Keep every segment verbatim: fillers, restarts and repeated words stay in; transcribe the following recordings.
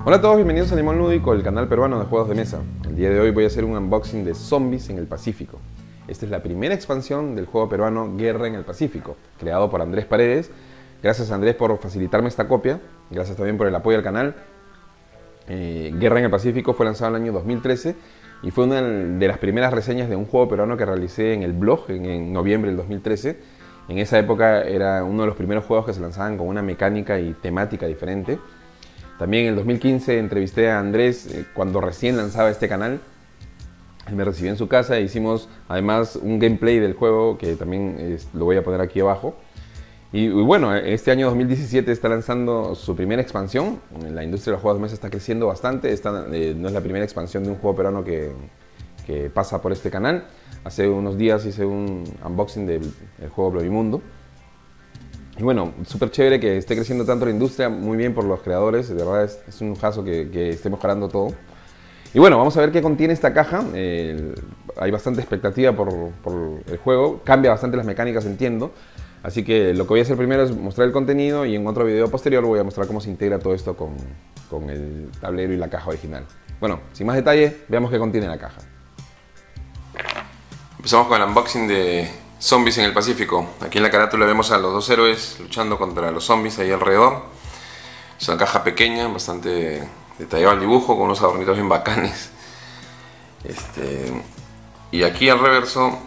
Hola a todos, bienvenidos a Limón Lúdico, el canal peruano de juegos de mesa. El día de hoy voy a hacer un unboxing de Zombies en el Pacífico. Esta es la primera expansión del juego peruano Guerra en el Pacífico, creado por Andrés Paredes. Gracias Andrés por facilitarme esta copia, gracias también por el apoyo al canal. Eh, Guerra en el Pacífico fue lanzado en el año dos mil trece y fue una de las primeras reseñas de un juego peruano que realicé en el blog en, en noviembre del dos mil trece. En esa época era uno de los primeros juegos que se lanzaban con una mecánica y temática diferente. También en el dos mil quince entrevisté a Andrés eh, cuando recién lanzaba este canal. Él me recibió en su casa e hicimos además un gameplay del juego que también eh, lo voy a poner aquí abajo. Y, y bueno, este año dos mil diecisiete está lanzando su primera expansión. La industria de los juegos de mesa está creciendo bastante. Esta eh, no es la primera expansión de un juego peruano que, que pasa por este canal. Hace unos días hice un unboxing del, del juego Blovimundo. Y bueno, súper chévere que esté creciendo tanto la industria, muy bien por los creadores, de verdad es, es un lujazo que, que esté mejorando todo. Y bueno, vamos a ver qué contiene esta caja. Eh, hay bastante expectativa por, por el juego, cambia bastante las mecánicas, entiendo. Así que lo que voy a hacer primero es mostrar el contenido y en otro video posterior voy a mostrar cómo se integra todo esto con, con el tablero y la caja original. Bueno, sin más detalle, veamos qué contiene la caja. Empezamos con el unboxing de Zombies en el Pacífico. Aquí en la carátula vemos a los dos héroes luchando contra los zombies ahí alrededor. Es una caja pequeña, bastante detallado el dibujo, con unos adornitos bien bacanes. Este, y aquí al reverso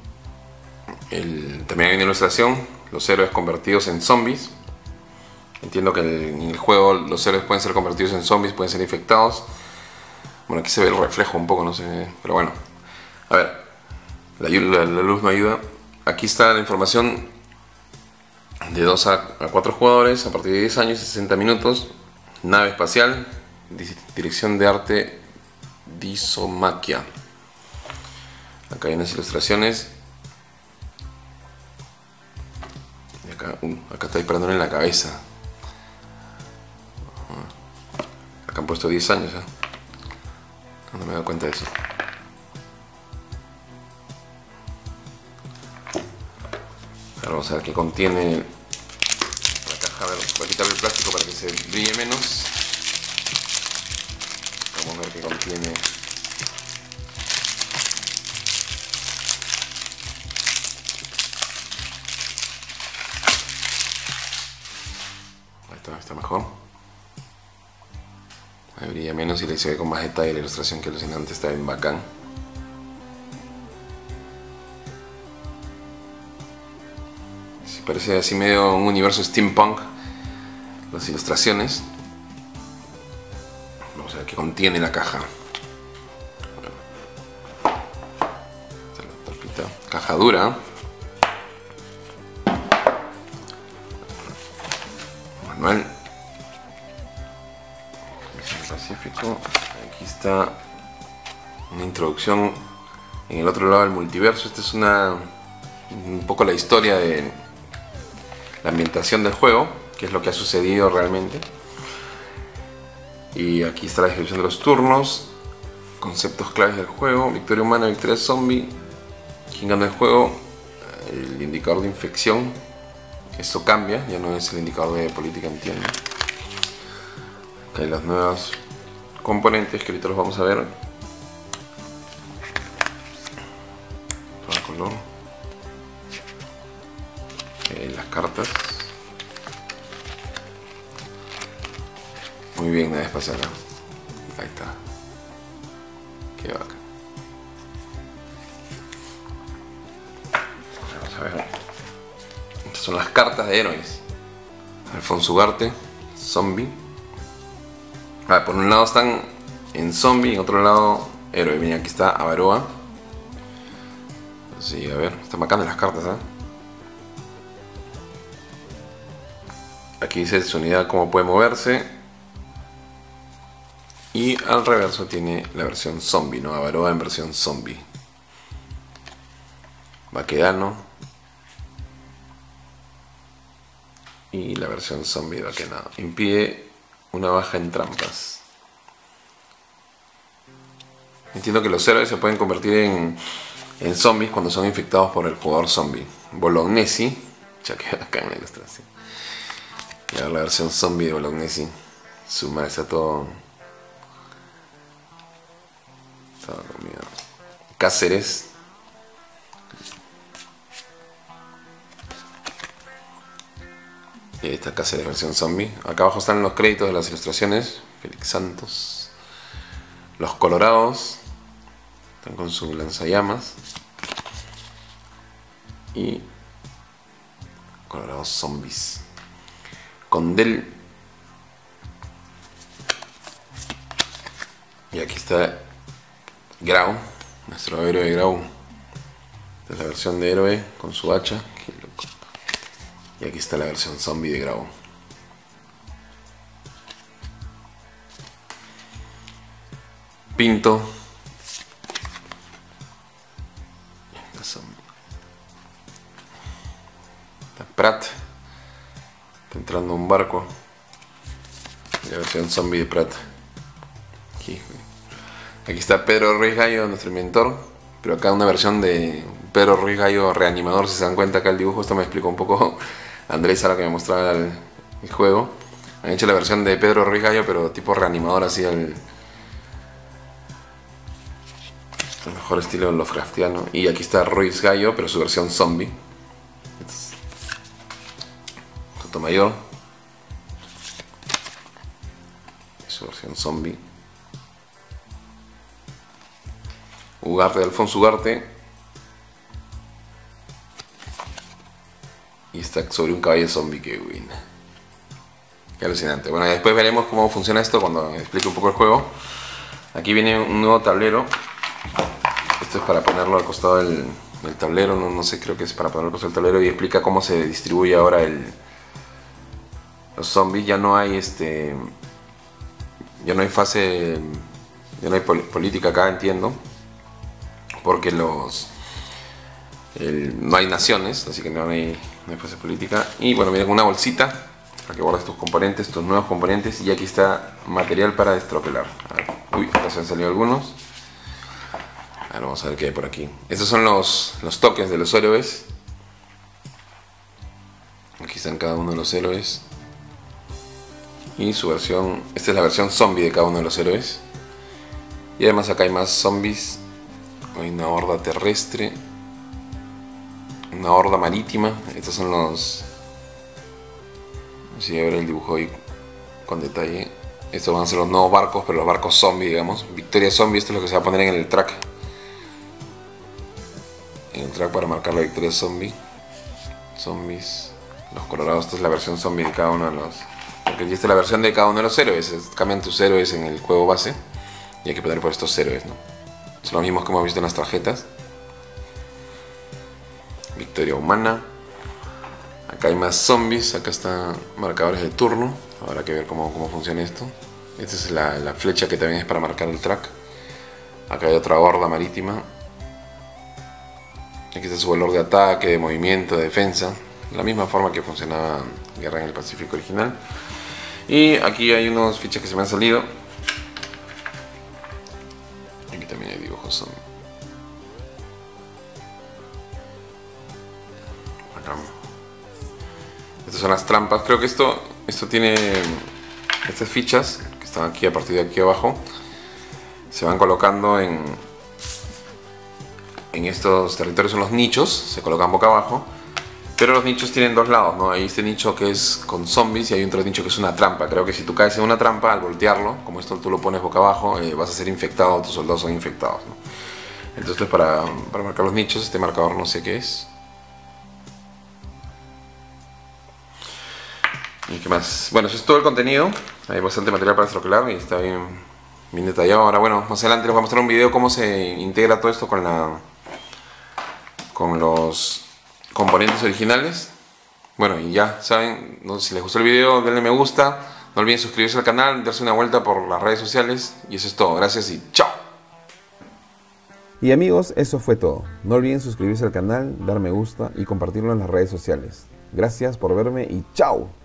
el, también hay una ilustración, los héroes convertidos en zombies. Entiendo que el, en el juego los héroes pueden ser convertidos en zombies, pueden ser infectados. Bueno, aquí se ve el reflejo un poco, no sé, pero bueno. A ver, la, la, la luz no ayuda. Aquí está la información de dos a cuatro jugadores a partir de diez años y sesenta minutos. Nave espacial, dirección de arte Disomaquia. Acá hay unas ilustraciones. Y acá, uh, acá está disparándole en la cabeza. Acá han puesto diez años, ¿eh? No me he dado cuenta de eso. Ahora vamos a ver qué contiene la caja. A ver, voy a quitar el plástico para que se brille menos. Vamos a ver qué contiene. Ahí está, está mejor. Ahí brilla menos y le se ve con más detalle la ilustración, que alucinante, está bien bacán. Parece así medio un universo steampunk las ilustraciones. Vamos a ver qué contiene la caja. Esta es la tapita. Caja dura. Manual. Pacífico. Aquí está una introducción en el otro lado del multiverso. Esta es una un poco la historia de la ambientación del juego, que es lo que ha sucedido realmente. Y aquí está la descripción de los turnos, conceptos claves del juego, victoria humana, victoria zombie, quién gana el juego, el indicador de infección. Esto cambia, ya no es el indicador de política, entiendo. Acá hay los nuevos componentes que ahorita los vamos a ver. Todo color. Las cartas. Muy bien, nada espacial. Ahí está. Qué bacán. Vamos a ver. Estas son las cartas de héroes. Alfonso Ugarte, zombie. A ver, por un lado están en zombie, en otro lado héroe. Mira, aquí está Avaroa. Sí, a ver, están bacanas las cartas, ¿eh? Aquí dice su unidad cómo puede moverse. Y al reverso tiene la versión zombie, ¿no? Avaroa en versión zombie. Baquedano. Y la versión zombie de Baquedano. Impide una baja en trampas. Entiendo que los héroes se pueden convertir en, en zombies cuando son infectados por el jugador zombie. Bolognesi. Ya queda acá en la ilustración. Y ahora la versión zombie de Bolognesi. Su madre está todo Estaba comida. Cáceres. Y ahí está Cáceres versión zombie. Acá abajo están los créditos de las ilustraciones. Félix Santos. Los Colorados. Están con su lanzallamas. Y Colorados Zombies. Condel. Y aquí está Grau, nuestro héroe Grau. Esta es la versión de héroe con su hacha. Qué loco. Y aquí está la versión zombie de Grau. Pinto. Está Pratt. Está entrando un barco. La versión zombie de Pratt. Aquí, aquí está Pedro Ruiz Gallo, nuestro inventor. Pero acá una versión de Pedro Ruiz Gallo reanimador. Si se dan cuenta acá el dibujo, esto me explicó un poco Andrés ahora que me mostraba el, el juego. Han hecho la versión de Pedro Ruiz Gallo, pero tipo reanimador, así el, el mejor estilo Lovecraftiano. Y aquí está Ruiz Gallo, pero su versión zombie. Sotomayor. Su versión zombie. Ugarte de Alfonso Ugarte. Y está sobre un caballo zombie que win. Qué alucinante. Bueno, después veremos cómo funciona esto cuando explique un poco el juego. Aquí viene un nuevo tablero. Esto es para ponerlo al costado del, del tablero. No, no sé, creo que es para ponerlo al costado del tablero. Y explica cómo se distribuye ahora el, los zombies. Ya no hay este. Ya no hay fase. Ya no hay pol política acá, entiendo. Porque los el, no hay naciones, así que no hay, no hay fase política. Y bueno, miren, una bolsita para que guardes tus componentes, tus nuevos componentes. Y aquí está material para destropelar. A ver, uy, ya se han salido algunos. A ver, vamos a ver qué hay por aquí. Estos son los, los tokens de los héroes. Aquí están cada uno de los héroes. Y su versión, esta es la versión zombie de cada uno de los héroes. Y además acá hay más zombies. Hay una horda terrestre, una horda marítima. Estos son los... Si a ver el dibujo ahí con detalle. Estos van a ser los nuevos barcos, pero los barcos zombie, digamos. Victoria Zombie, esto es lo que se va a poner en el track. En el track para marcar la Victoria Zombie. Zombies. Los Colorados, esta es la versión zombie de cada uno de los... Porque esta es la versión de cada uno de los héroes. Cambian tus héroes en el juego base. Y hay que poner por estos héroes, ¿no? Son los mismos que hemos visto en las tarjetas. Victoria humana. Acá hay más zombies. Acá están marcadores de turno. Habrá que ver cómo, cómo funciona esto. Esta es la, la flecha que también es para marcar el track. Acá hay otra horda marítima. Aquí está su valor de ataque, de movimiento, de defensa. De la misma forma que funcionaba Guerra en el Pacífico original. Y aquí hay unos fichas que se me han salido. Aquí también hay dibujos zombie. Acá. Estas son las trampas. Creo que esto, esto tiene estas fichas que están aquí a partir de aquí abajo. Se van colocando en, en estos territorios, son los nichos. Se colocan boca abajo. Pero los nichos tienen dos lados, ¿no? Hay este nicho que es con zombies y hay otro nicho que es una trampa. Creo que si tú caes en una trampa, al voltearlo, como esto tú lo pones boca abajo, eh, vas a ser infectado, tus soldados son infectados, ¿no? Entonces para, para marcar los nichos, este marcador no sé qué es. ¿Y qué más? Bueno, eso es todo el contenido. Hay bastante material para estropelar y está bien, bien detallado. Ahora, bueno, más adelante les voy a mostrar un video cómo se integra todo esto con la con los componentes originales. Bueno, y ya saben, no, si les gustó el video, denle me gusta, no olviden suscribirse al canal, darse una vuelta por las redes sociales y eso es todo. Gracias y chao. Y amigos, eso fue todo. No olviden suscribirse al canal, dar me gusta y compartirlo en las redes sociales. Gracias por verme y chao.